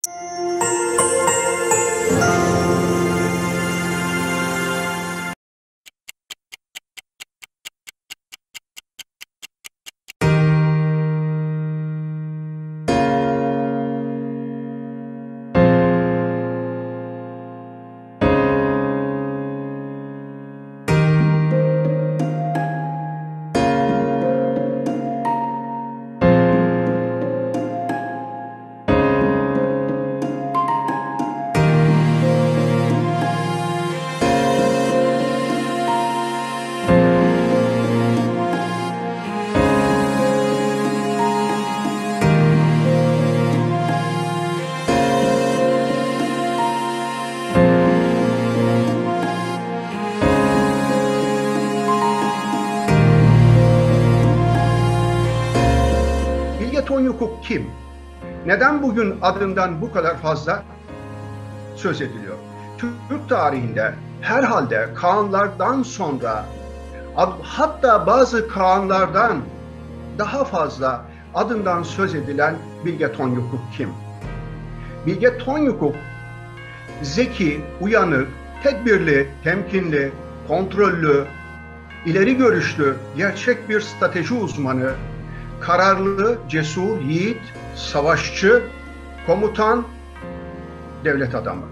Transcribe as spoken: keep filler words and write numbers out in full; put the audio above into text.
Bilge Tonyukuk kim? Neden bugün adından bu kadar fazla söz ediliyor? Türk tarihinde herhalde Kağanlardan sonra, hatta bazı Kağanlardan daha fazla adından söz edilen Bilge Tonyukuk kim? Bilge Tonyukuk zeki, uyanık, tedbirli, temkinli, kontrollü, ileri görüşlü, gerçek bir strateji uzmanı, kararlı, cesur, yiğit, savaşçı, komutan, devlet adamı.